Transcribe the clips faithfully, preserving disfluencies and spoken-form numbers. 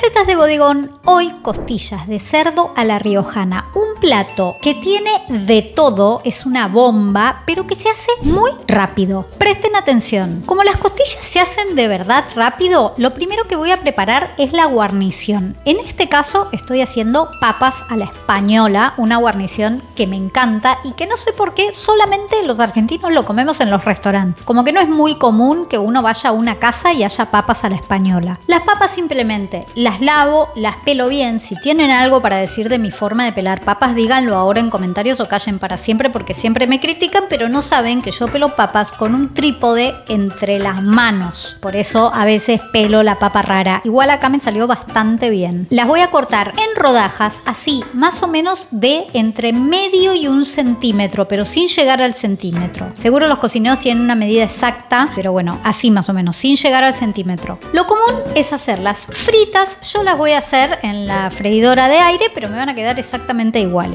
Recetas de bodegón, hoy costillas de cerdo a la riojana. Un plato que tiene de todo, es una bomba, pero que se hace muy rápido. Presten atención, como las costillas se hacen de verdad rápido, lo primero que voy a preparar es la guarnición. En este caso estoy haciendo papas a la española, una guarnición que me encanta y que no sé por qué solamente los argentinos lo comemos en los restaurantes. Como que no es muy común que uno vaya a una casa y haya papas a la española. Las papas simplemente las lavo, las pelo bien. Si tienen algo para decir de mi forma de pelar papas, díganlo ahora en comentarios o callen para siempre, porque siempre me critican, pero no saben que yo pelo papas con un trípode entre las manos. Por eso a veces pelo la papa rara. Igual acá me salió bastante bien. Las voy a cortar en rodajas, así, más o menos de entre medio y un centímetro, pero sin llegar al centímetro. Seguro los cocineros tienen una medida exacta, pero bueno, así más o menos, sin llegar al centímetro. Lo común es hacerlas fritas. Yo las voy a hacer en la freidora de aire, pero me van a quedar exactamente iguales.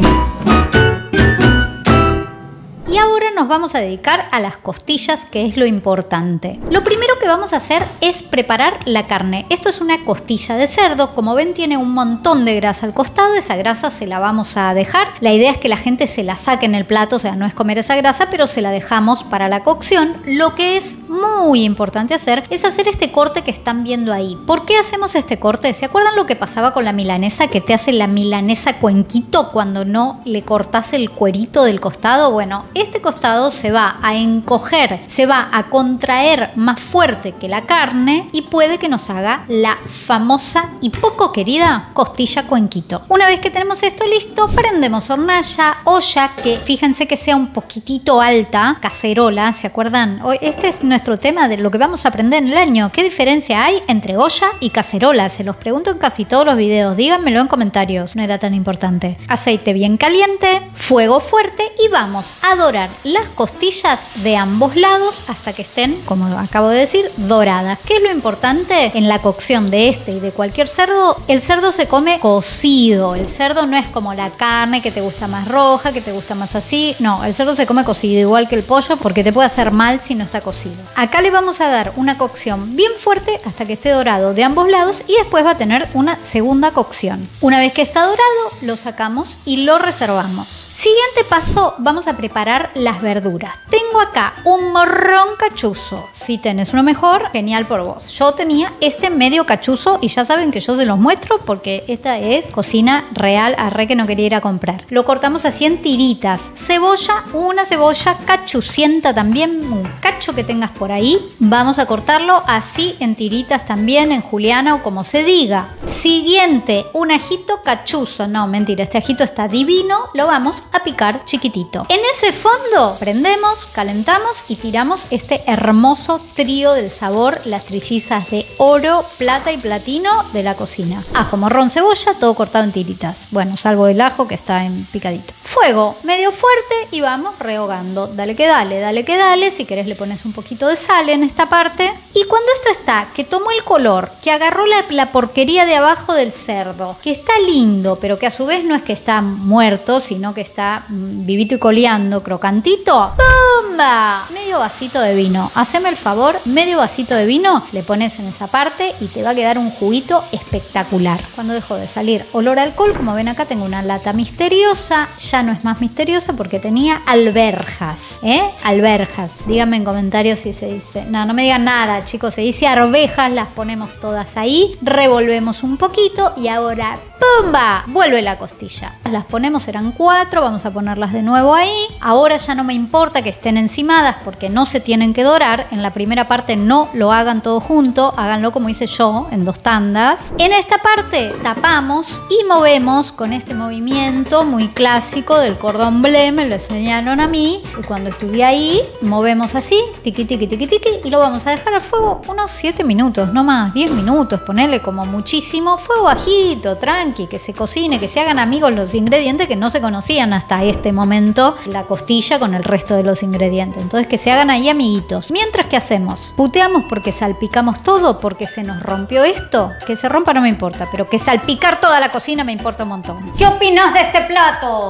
Y ahora nos vamos a dedicar a las costillas, que es lo importante. Lo primero que vamos a hacer es preparar la carne. Esto es una costilla de cerdo. Como ven, tiene un montón de grasa al costado. Esa grasa se la vamos a dejar. La idea es que la gente se la saque en el plato, o sea, no es comer esa grasa, pero se la dejamos para la cocción. Lo que es muy importante hacer es hacer este corte que están viendo ahí. ¿Por qué hacemos este corte? ¿Se acuerdan lo que pasaba con la milanesa, que te hace la milanesa cuenquito cuando no le cortás el cuerito del costado? Bueno, este costado se va a encoger, se va a contraer más fuerte que la carne y puede que nos haga la famosa y poco querida costilla cuenquito. Una vez que tenemos esto listo, prendemos hornalla, olla, que fíjense que sea un poquitito alta, cacerola, ¿se acuerdan? Hoy este es nuestro tema de lo que vamos a aprender en el año. ¿Qué diferencia hay entre olla y cacerola? Se los pregunto en casi todos los videos, díganmelo en comentarios, no era tan importante. Aceite bien caliente, fuego fuerte y vamos a dorar las costillas de ambos lados hasta que estén, como acabo de decir, doradas. ¿Qué es lo importante en la cocción de este y de cualquier cerdo? El cerdo se come cocido. El cerdo no es como la carne que te gusta más roja, que te gusta más así. No, el cerdo se come cocido, igual que el pollo, porque te puede hacer mal si no está cocido. Acá le vamos a dar una cocción bien fuerte hasta que esté dorado de ambos lados y después va a tener una segunda cocción. Una vez que está dorado, lo sacamos y lo reservamos. Siguiente paso, vamos a preparar las verduras. Tengo acá un morrón cachuzo. Si tenés uno mejor, genial por vos. Yo tenía este medio cachuzo y ya saben que yo se los muestro porque esta es cocina real, arre que no quería ir a comprar. Lo cortamos así en tiritas. Cebolla, una cebolla cachucienta también, un cacho que tengas por ahí. Vamos a cortarlo así en tiritas también, en juliana o como se diga. Siguiente, un ajito cachuzo. No, mentira, este ajito está divino. Lo vamos a picar chiquitito. En ese fondo prendemos, calentamos y tiramos este hermoso trío del sabor, las trillizas de oro, plata y platino de la cocina. Ajo, morrón, cebolla, todo cortado en tiritas. Bueno, salvo el ajo que está en picadito. Fuego medio fuerte y vamos rehogando. Dale que dale, dale que dale. Si querés le pones un poquito de sal en esta parte. Y cuando esto está, que tomó el color, que agarró la, la porquería de abajo del cerdo, que está lindo, pero que a su vez no es que está muerto, sino que está Está vivito y coleando, crocantito. ¡Bomba! Medio vasito de vino. Haceme el favor, medio vasito de vino, le pones en esa parte y te va a quedar un juguito espectacular. Cuando dejó de salir olor a alcohol, como ven acá tengo una lata misteriosa. Ya no es más misteriosa porque tenía alberjas. ¿Eh? Alberjas. Díganme en comentarios si se dice. No, no me digan nada, chicos. Se dice arvejas, las ponemos todas ahí. Revolvemos un poquito y ahora ¡pumba! Vuelve la costilla. Las ponemos, eran cuatro, vamos a ponerlas de nuevo ahí. Ahora ya no me importa que estén encimadas porque no se tienen que dorar. En la primera parte no lo hagan todo junto, háganlo como hice yo, en dos tandas. En esta parte tapamos y movemos con este movimiento muy clásico del cordón bleu, me lo enseñaron a mí. Y cuando estuve ahí, movemos así, tiqui, tiqui, tiqui, tiqui, y lo vamos a dejar al fuego unos siete minutos, no más, diez minutos, ponerle como muchísimo. Fuego bajito, tranqui, que se cocine, que se hagan amigos los ingredientes que no se conocían hasta este momento, la costilla con el resto de los ingredientes. Entonces que se hagan ahí amiguitos. Mientras, ¿qué hacemos? Puteamos porque salpicamos todo, porque se nos rompió esto. Que se rompa no me importa, pero que salpicar toda la cocina me importa un montón. ¿Qué opinas de este plato? ¿Qué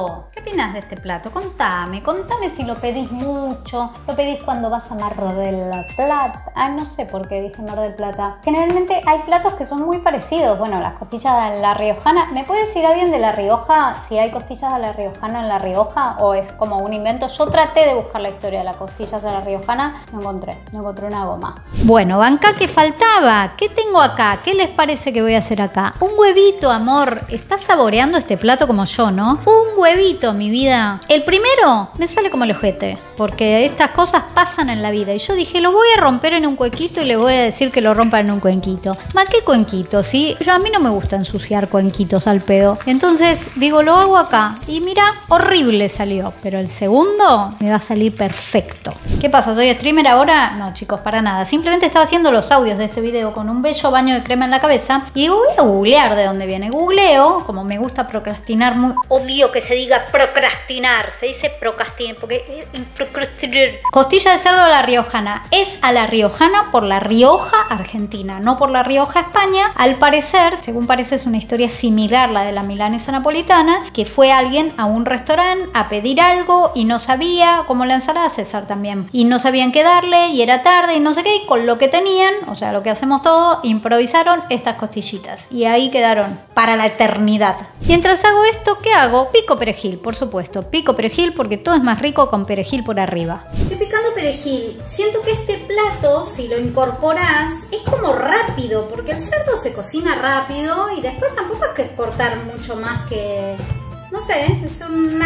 opinas de este plato? Contame, contame si lo pedís mucho, lo pedís cuando vas a Mar del Plata. Ay, no sé por qué dije Mar del Plata. Generalmente hay platos que son muy parecidos. Bueno, las costillas de la riojana. ¿Me puede decir alguien de La Rioja si hay costillas de la riojana en La Rioja o es como un invento? Yo traté de buscar la historia de las costillas de la riojana, no encontré, no encontré una goma. Bueno, banca, que faltaba. ¿Qué tengo acá? ¿Qué les parece que voy a hacer acá? Un huevito, amor. ¿Estás saboreando este plato como yo, no? Un huevito, mi vida. El primero me sale como el ojete, porque estas cosas pasan en la vida. Y yo dije, lo voy a romper en un cuenquito y le voy a decir que lo rompa en un cuenquito. ¿Ma qué cuenquito? ¿Sí? Yo, a mí no me gusta ensuciar cuenquitos al pedo. Entonces, digo, lo hago acá. Y mira, horrible salió. Pero el segundo me va a salir perfecto. ¿Qué pasa? ¿Soy streamer ahora? No, chicos, para nada. Simplemente estaba haciendo los audios de este video con un bello baño de crema en la cabeza. Y digo, voy a googlear de dónde viene. Googleo, como me gusta procrastinar muy... Odio que se diga procrastinar. Se dice procrastinar, porque... Procrastinar. Costilla de cerdo a la riojana. Es a la riojana por La Rioja, Argentina, no por La Rioja, España. Al parecer, según parece, es una historia similar la de la milanesa napolitana, que fue alguien a un restaurante a pedir algo y no sabía, como la ensalada César también, y no sabían qué darle y era tarde y no sé qué, y con lo que tenían, o sea, lo que hacemos todos, improvisaron estas costillitas y ahí quedaron para la eternidad. Mientras hago esto, ¿qué hago? Pico perejil, por supuesto, pico perejil porque todo es más rico con perejil por arriba. Estoy picando perejil. Siento que este plato, si lo incorporás, es como rápido, porque el cerdo se cocina rápido y después tampoco hay que exportar mucho más que... No sé, es una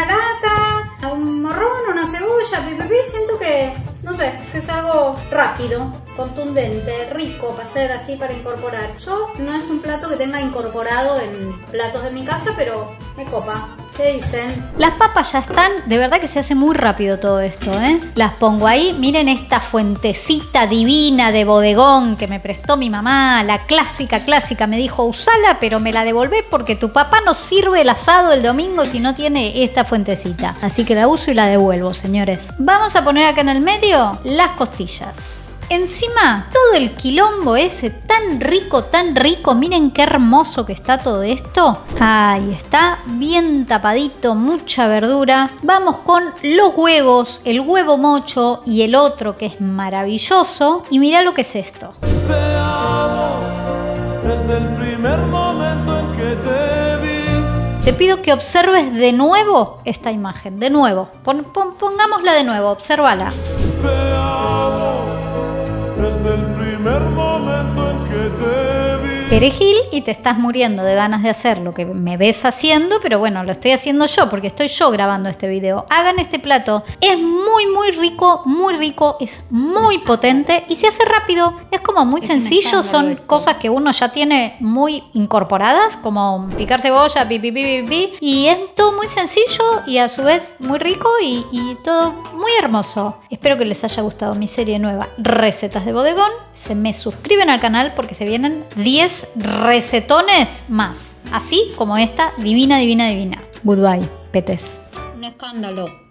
gata, un morrón, una cebolla, pipipi. Siento que, no sé, que es algo rápido, contundente, rico para hacer así, para incorporar. Yo no es un plato que tenga incorporado en platos de mi casa, pero me copa. ¿Qué dicen? Las papas ya están, de verdad que se hace muy rápido todo esto, ¿eh? Las pongo ahí, miren esta fuentecita divina de bodegón que me prestó mi mamá, la clásica, clásica, me dijo, usala, pero me la devolvés porque tu papá no sirve el asado el domingo si no tiene esta fuentecita. Así que la uso y la devuelvo, señores. Vamos a poner acá en el medio las costillas. Encima, todo el quilombo ese tan rico, tan rico. Miren qué hermoso que está todo esto. Ahí está, bien tapadito, mucha verdura. Vamos con los huevos, el huevo mocho y el otro que es maravilloso. Y mirá lo que es esto. Te amo desde el primer momento en que te vi. Te pido que observes de nuevo esta imagen, de nuevo. Pon, pon, pongámosla de nuevo, obsérvala. Te amo desde el primer momento en que te vi. Perejil y te estás muriendo de ganas de hacer lo que me ves haciendo, pero bueno, lo estoy haciendo yo porque estoy yo grabando este video. Hagan este plato, es muy muy rico, muy rico, es muy potente y se hace rápido, es como muy sencillo, son cosas que uno ya tiene muy incorporadas, como picar cebolla, pi, pi, pi, pi, pi, y es todo muy sencillo y a su vez muy rico y, y todo muy hermoso. Espero que les haya gustado mi serie nueva Recetas de Bodegón. Se me suscriben al canal porque se vienen diez recetones más, así como esta divina, divina, divina. Goodbye, petes. Un escándalo.